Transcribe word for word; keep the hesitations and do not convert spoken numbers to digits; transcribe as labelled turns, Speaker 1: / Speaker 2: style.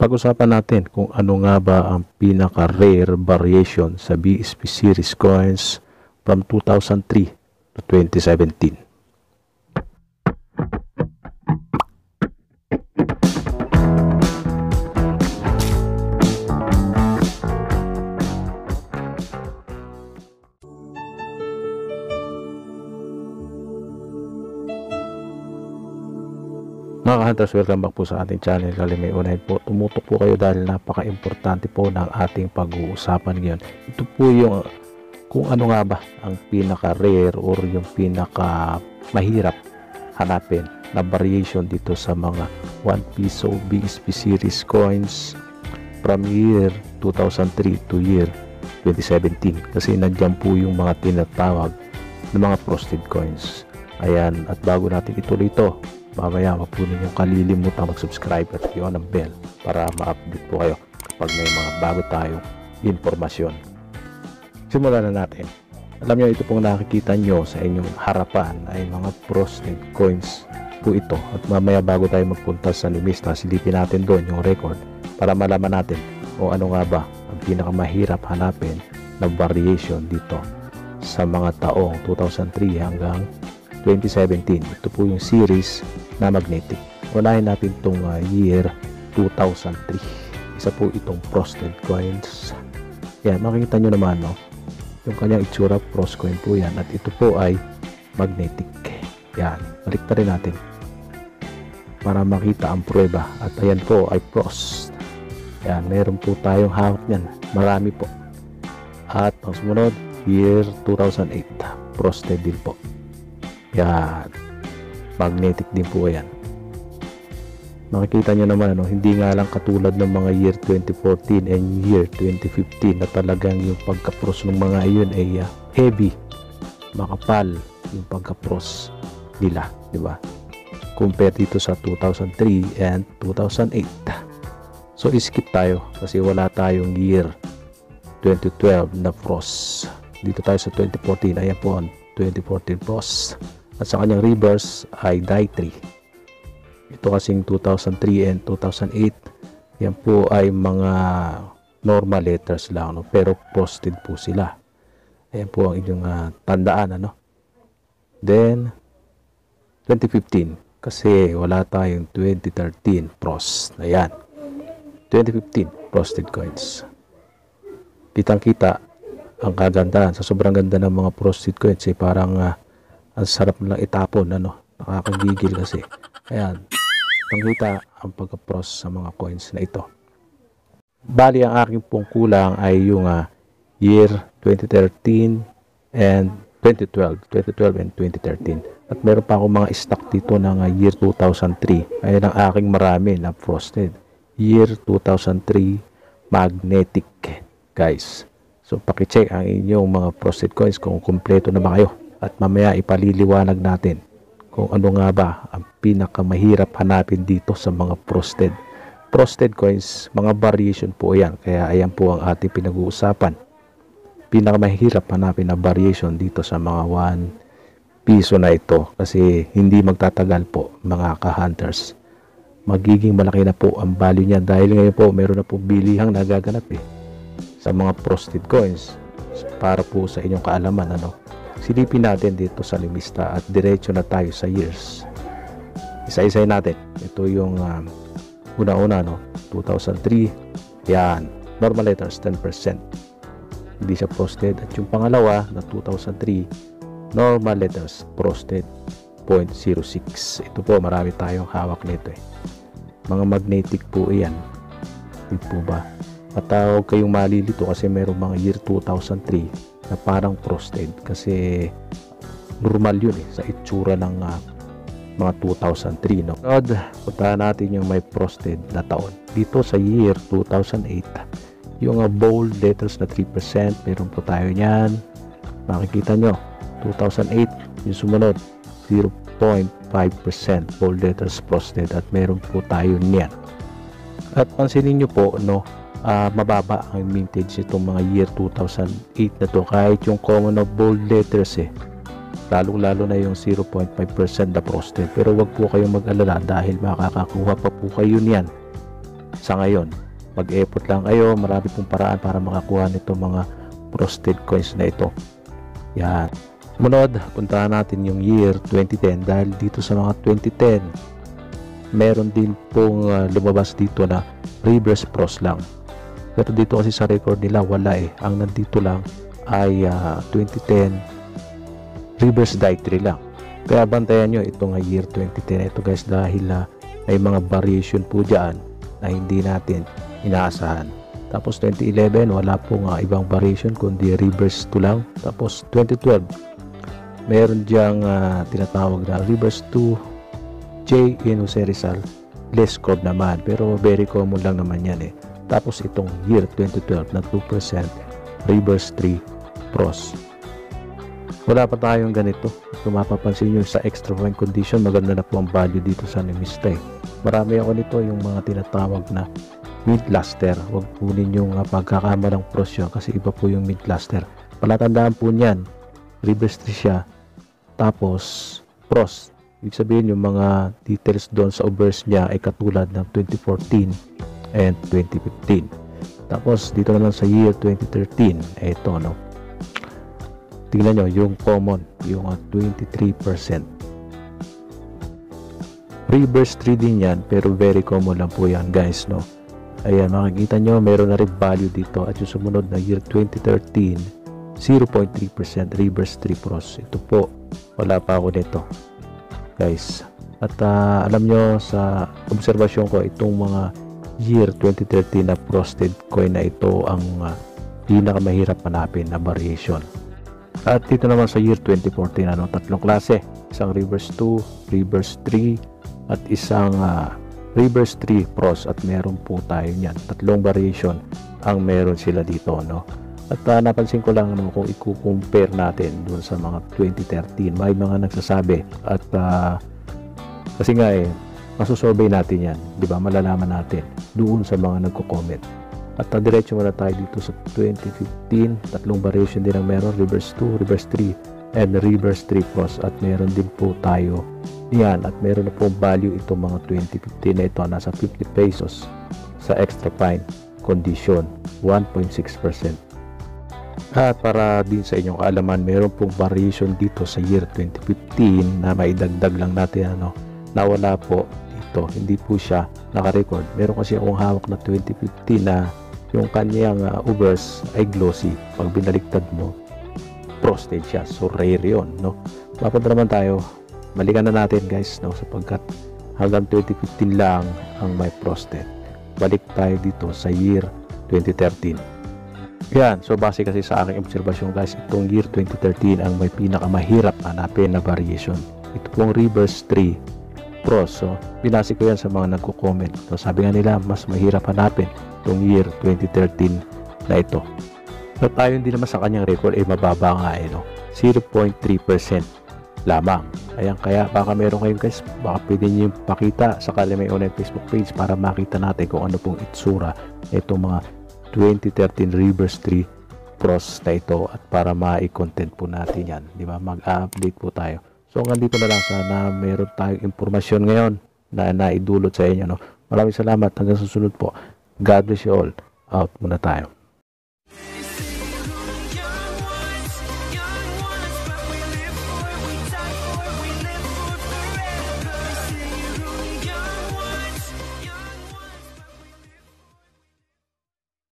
Speaker 1: Pag-usapan natin kung ano nga ba ang pinaka-rare variation sa B S P series coins from two thousand three to twenty seventeen. Mga hunters, welcome back po sa ating channel. Kali may unahin po, tumutok po kayo dahil napaka-importante po ng ating pag-uusapan ngayon. Ito po yung kung ano nga ba ang pinaka-rare or yung pinaka-mahirap hanapin na variation dito sa mga one piso B S P series coins from year two thousand three to year twenty seventeen. Kasi nandiyan po yung mga tinatawag na mga frosted coins. Ayan, at bago natin ituloy ito, mamaya wag po ninyong kalilimutan mag-subscribe at i-on ang bell para ma-update po kayo kapag may mga bago tayong informasyon. Simulan na natin. Alam nyo, ito pong nakikita nyo sa inyong harapan ay mga frosted coins po ito. At mamaya bago tayo magpunta sa limista, silipin natin doon yung record para malaman natin kung ano nga ba ang pinakamahirap hanapin na variation dito sa mga taong two thousand three hanggang twenty seventeen. Ito po yung series na magnetic. Unahin natin itong uh, year two thousand three. Isa po itong frosted coins. Yan, makikita nyo naman, no? Yung kanyang itsura, frost coin po yan. At ito po ay magnetic. Yan, balik pa rin natin para makita ang prueba. At ayan po ay frost. Yan, meron po tayong hawak yan. Marami po. At ang sumunod, year two thousand eight. Frosted din po. Yan, magnetic din po yan. Makikita nyo naman, ano, hindi nga lang katulad ng mga year twenty fourteen and year twenty fifteen na talagang yung pagka-frost ng mga iyon ay uh, heavy, makapal yung pagka-frost nila, di ba? Compare dito sa two thousand three and two thousand eight. So skip tayo kasi wala tayong year twenty twelve na frost. Dito tayo sa twenty fourteen. Ayan po ang twenty fourteen frost. At sa kanyang reverse ay die three. Ito kasing two thousand three and two thousand eight, yan po ay mga normal letters lang, no? Pero frosted po sila. Ayan po ang inyong uh, tandaan, ano? Then twenty fifteen, kasi wala tayong twenty thirteen frost. Ayan, twenty fifteen frosted coins. Kitang kita ang kagandahan sa sobrang ganda ng mga frosted coins, eh, parang uh, ang sarap lang itapon, ano? Nakakagigil kasi. Ayan, kita ang pagka-frost sa mga coins na ito. Bali, ang aking pong kulang ay yung uh, year twenty thirteen and twenty twelve and twenty thirteen. At meron pa akong mga stock dito ng uh, year two thousand three. Ayan ang aking marami na frosted. Year two thousand three magnetic, guys. So, pakicheck ang inyong mga frosted coins kung kumpleto na ba kayo. At mamaya ipaliliwanag natin kung ano nga ba ang pinakamahirap hanapin dito sa mga frosted. Frosted coins, mga variation po yan. Kaya ayan po ang ating pinag-uusapan. Pinakamahirap hanapin na variation dito sa mga one piso na ito. Kasi hindi magtatagal po, mga ka-hunters. Magiging malaki na po ang value niya. Dahil ngayon po, meron na po bilihang nagaganap eh, sa mga frosted coins. Para po sa inyong kaalaman, ano? Silipin natin dito sa limista at diretso na tayo sa years. Isa-isay natin. Ito yung um, una-una, no? two thousand three. Yan. Normal letters, ten percent. Hindi siya frosted. At yung pangalawa na two thousand three, normal letters, frosted, zero point zero six. Ito po, marami tayong hawak nito eh. Mga magnetic po yan. Hindi po ba? At uh, huwag kayong malilito kasi mayroong mga year two thousand three na parang frosted kasi normal yun eh sa itsura ng uh, mga two thousand three, no? At puntahan natin yung may frosted na taon dito sa year two thousand eight. Yung uh, bold letters na three percent, meron po tayo nyan. Makikita nyo two thousand eight, yung sumunod zero point five percent bold letters frosted at meron po tayo nyan. At pansinin nyo po, no, Uh, mababa ang mintage itong mga year two thousand eight na to, kahit yung common na bold letters eh, lalong lalo na yung zero point five percent na frosted. Pero wag po kayong mag-alala dahil makakakuha pa po kayo niyan sa ngayon. Mag-effort lang kayo, marami pong paraan para makakuha nito mga frosted coins na ito. Yan. Sumunod, puntahan natin yung year twenty ten dahil dito sa mga twenty ten meron din pong uh, lumabas dito na reverse pros lang. Pero dito kasi sa record nila wala eh. Ang nandito lang ay uh, twenty ten reverse die tree lang. Kaya bantayan nyo itong year twenty ten ito guys dahil uh, may mga variation po dyan na hindi natin inaasahan. Tapos twenty eleven wala pong uh, ibang variation kundi reverse two lang. Tapos twenty twelve meron diyang uh, tinatawag na reverse two J in Jose Rizal. Less curve naman pero very common lang naman yan eh. Tapos itong year twenty twelve na two percent reverse three pros. Wala pa tayong ganito. Kung mapapansin nyo sa extra fine condition, maganda na po ang value dito sa Numista eh. Marami ako nito yung mga tinatawag na mid cluster. Huwag po ninyong uh, pagkakamalang pros yun kasi iba po yung mid cluster. Palatandaan po niyan, reverse three siya, tapos pros. Ibig sabihin yung mga details doon sa obverse niya ay katulad ng twenty fourteen and twenty fifteen. Tapos dito naman sa year twenty thirteen, eh, ito no. Tingnan nyo yung common, yung uh, twenty-three percent. Reverse three din yan pero very common lang po yan guys no. Ayan, makikita nyo meron na rin value dito at yung sumunod na year twenty thirteen zero point three percent reverse three pros. Ito po, wala pa ako nito guys. At uh, alam nyo sa obserbasyon ko itong mga year twenty thirteen na frosted coin na ito ang uh, pinakamahirap hanapin na variation. At dito naman sa year twenty fourteen ano, tatlong klase, isang reverse two, reverse three at isang uh, reverse three pros at meron po tayo niyan. Tatlong variation ang meron sila dito no. At uh, napansin ko lang no, kung i-compare natin doon sa mga twenty thirteen, may mga nagsasabi at uh, kasi nga eh masusurvey natin yan, di ba? Malalaman natin doon sa mga nagko-comment. At uh, diretso muna tayo dito sa twenty fifteen, tatlong variation din ang meron, reverse two, reverse three and reverse three pros at meron din po tayo yan at meron na po value itong mga twenty fifteen na ito, nasa fifty pesos sa extra fine condition, one point six percent. At para din sa inyong kaalaman, meron pong variation dito sa year twenty fifteen na maidagdag lang natin ano, na wala po dito, hindi po siya naka-record. Meron kasi akong hawak na twenty fifteen na yung kanyang uh, obverse ay glossy. Pag binaliktad mo, frosted siya. So rare yun, no? Mapunta naman tayo, balikan na natin guys, no? Sapagkat hanggang twenty fifteen lang ang may frosted. Balik tayo dito sa year twenty thirteen. Yan, so base kasi sa aking obserbasyon guys, itong year twenty thirteen ang may pinakamahirap hanapin na variation. Ito pong reverse three pros. So binase ko yan sa mga nagko-comment. So sabi nga nila mas mahirap hanapin itong year twenty thirteen na ito. So tayo hindi naman sa kanyang record eh mababa nga eh no, zero point three percent lamang. Ayan, kaya baka meron kayo guys, baka pwede nyo yung pakita sa Kalimay Online Facebook page para makita natin kung ano pong itsura itong mga twenty thirteen reverse three pros na ito at para ma-content po natin yan, di ba? Mag-update po tayo. So hanggang dito na lang, sana meron tayong impormasyon ngayon na naidulot sa inyo no. Maraming salamat, hanggang susunod po. God bless you all. Out muna tayo.